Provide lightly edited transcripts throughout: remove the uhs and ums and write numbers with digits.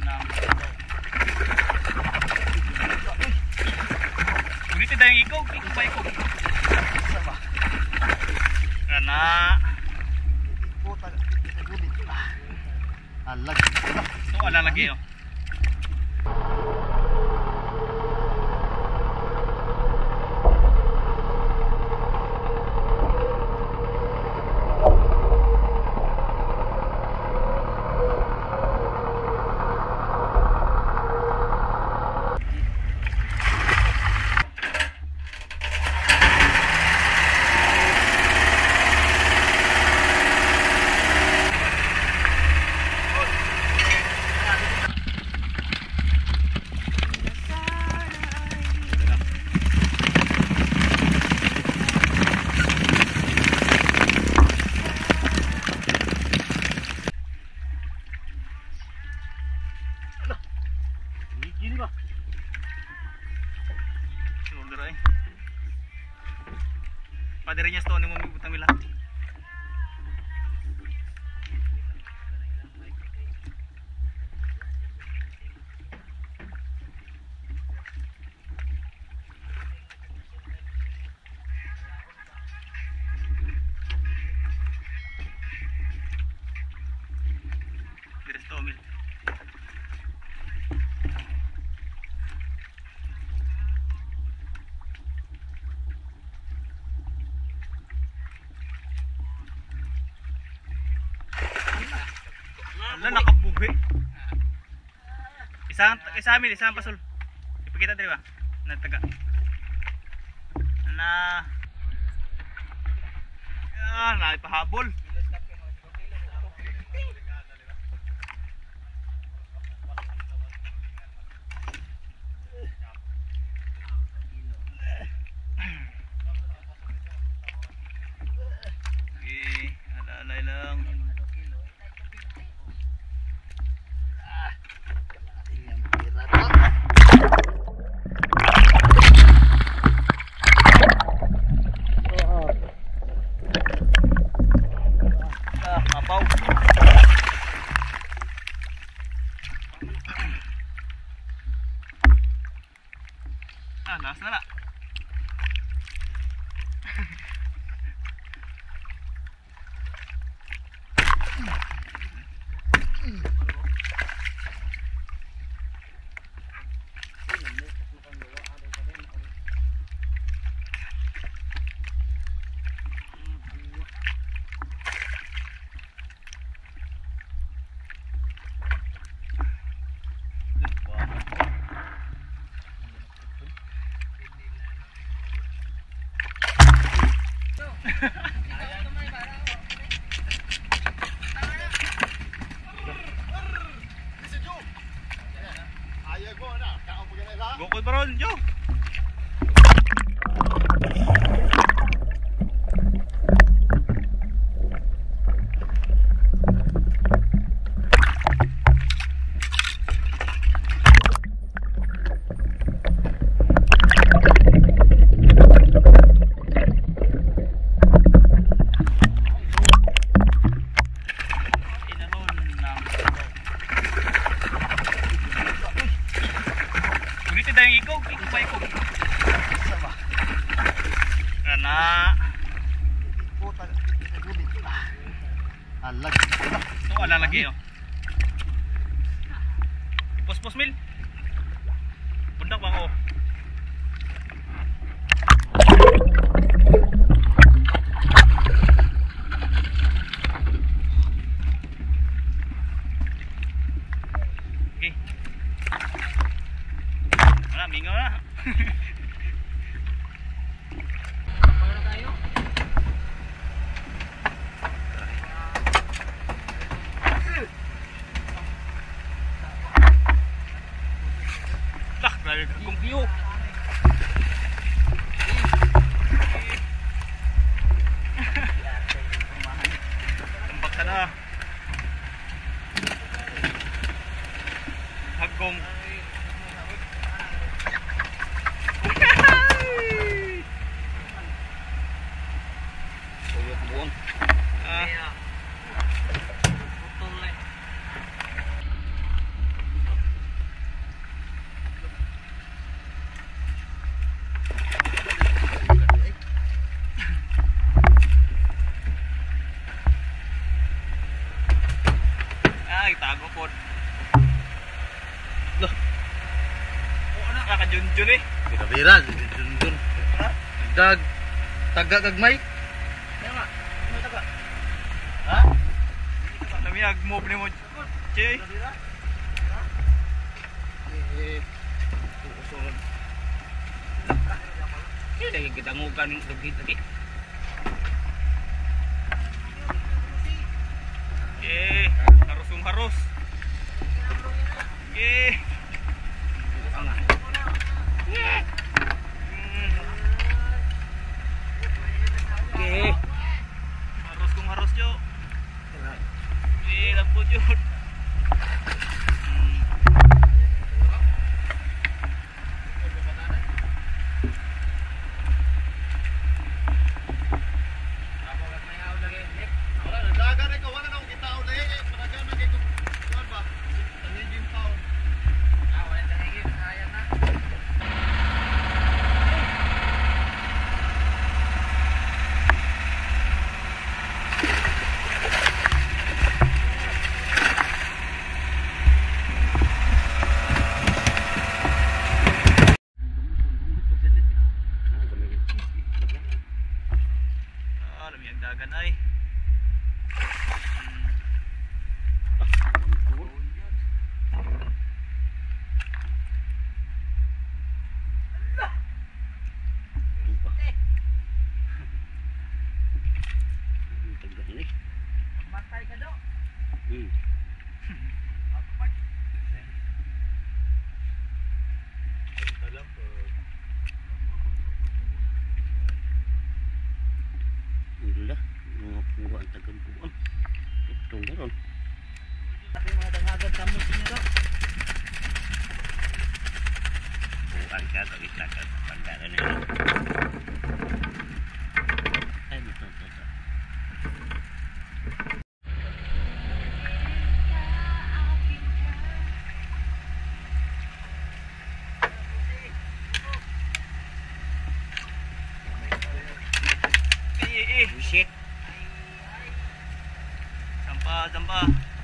ng ulitin tayo yung ikog pa ikog karena alag ito ala lagi oh. gini ba shoulder ay padere niya stone mo butang mila dire stone mil Ala nakabuhi. Isang pasol. Ipakita diri ba? Na taga. Na ipahabol. Alay lang. Kapaw. Last na na. Gokod pa ron, yo! Ulitin tayo yung ikog pa ikog karena alag ito ala lagi oh. Pos mil bundak bang oh. Okay. Wala, mingaw na. Para tayo. Lah, grabe kong view. Tambak ka na. Hagkong. Buong. Junjun eh. Bira-bira, dun. Ha? Dag taga gagmay. Kaya nga, ano taga? Ha? Namiyag move ni mo. Che. Usulan. Hindi lagi kita ngukan ng dugit lagi. Harus. Ang nga. Harus jo. Lambut jo. Dagan ay. Matay ka do. Alhamdulillah, mga ang tagampuan. Itong meron. Tapi mga dangagan sa mus niya do. Bukan ka, kawit na ka. Pagkaran na yun. Ay, ito. Shit. Sampah.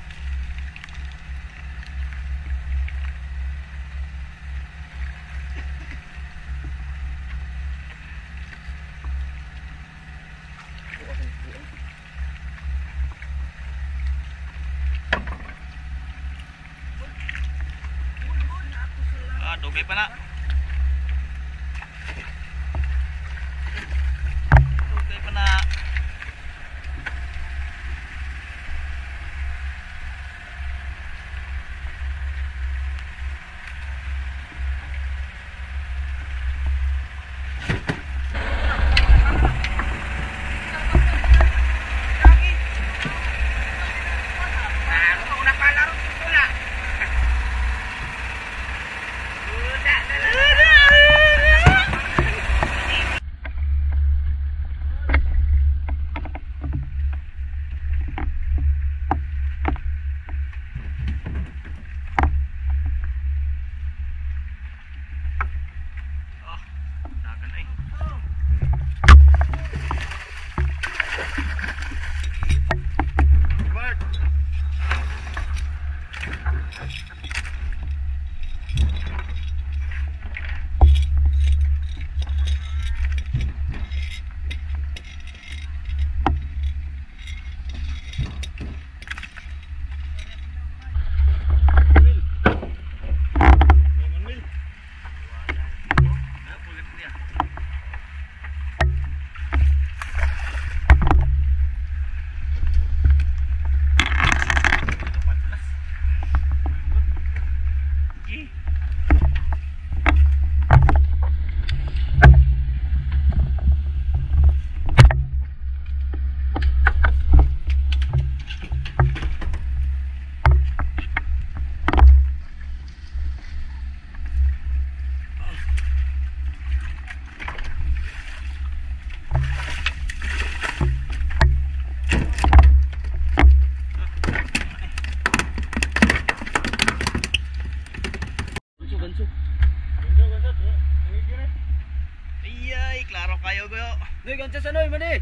Dugay pa na. Klaro kayo go. Noy gancha sa noy mani.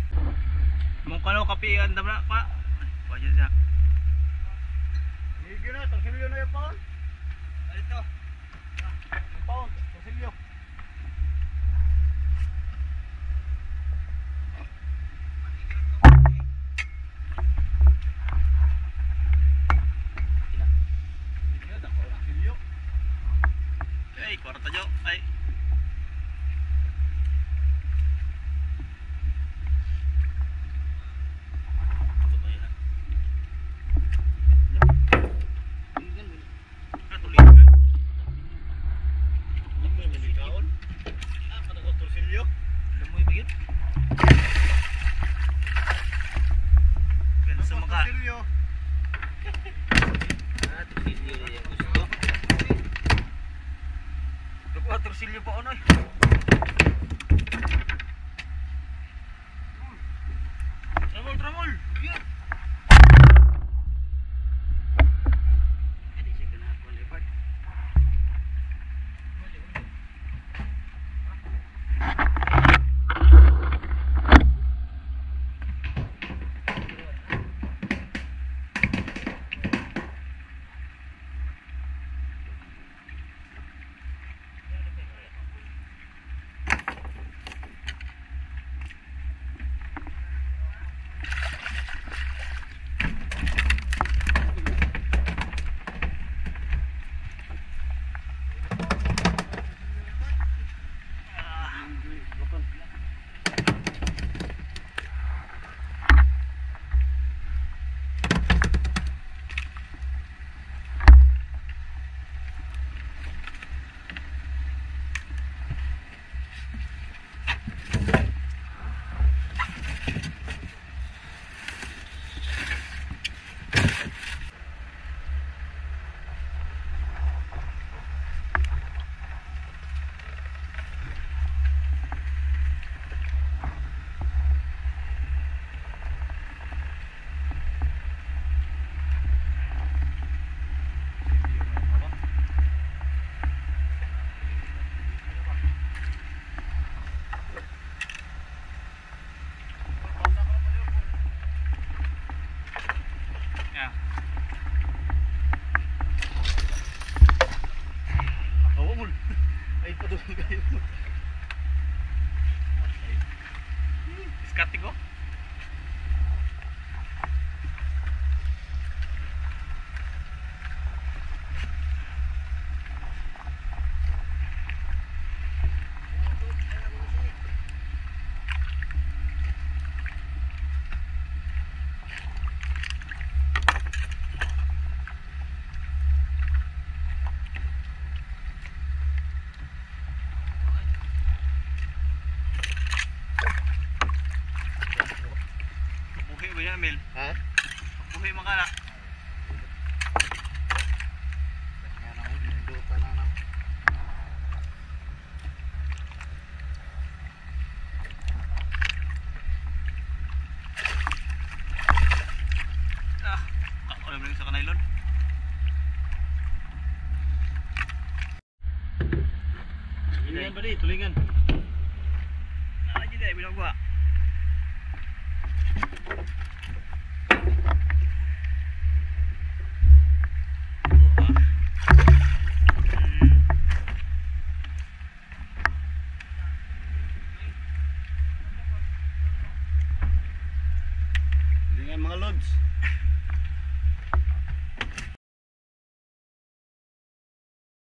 Mong kano kape andam na pa. Pwede siya. Higil na, tangsilyo na yung paon. Dito. Yung paon, tangsilyo. Ay, kwarta jo. Ay. Ah, tulingan. Damoy ba yun? Ganun sa mukha. Dapat torsilyo pa ano eh. Tramol, tramol. Hindi siya ganakuan eh, Bart. Yeah. Oo, mul. Ay, padulong kayo. Diskarte ko. Buhi ba niya, Mel? Ha? Buhi makala. Ah, ako lang sa kanailon. Tulingan ba di? Tulingan. Ah, jadi bilang gua. Tulingan mga lods.